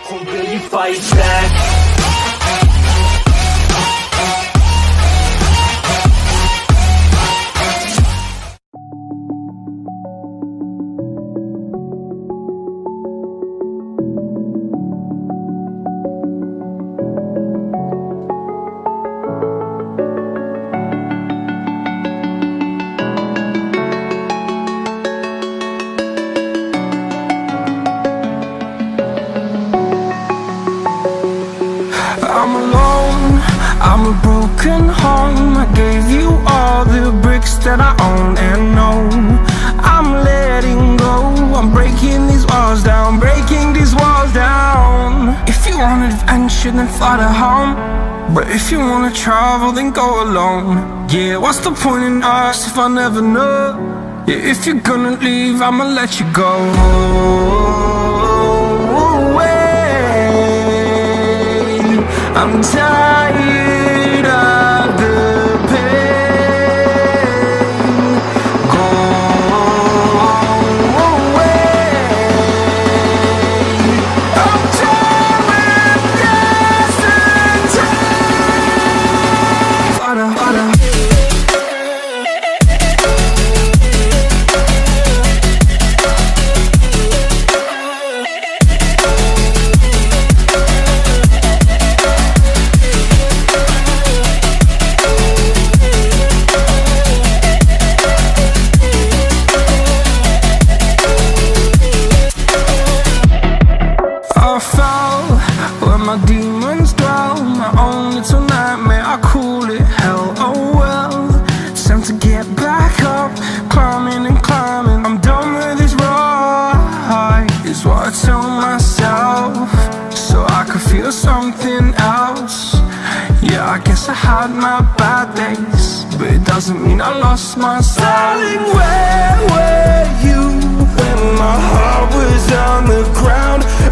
or will you fight back? I'm alone, I'm a broken home. I gave you all the bricks that I own and know. I'm letting go, I'm breaking these walls down, breaking these walls down. If you want adventure, then fly to home. But if you wanna travel, then go alone. Yeah, what's the point in us if I never know? Yeah, if you're gonna leave, I'ma let you go. I'm tired of the pain. Go away. I'm tired of yesterday. Fada, fada. My demons dwell, my own little nightmare, I call it hell, oh well. It's time to get back up, climbing and climbing. I'm done with this ride, is what I tell myself, so I could feel something else. Yeah, I guess I had my bad days, but it doesn't mean I lost my style. Darling, where were you when my heart was on the ground?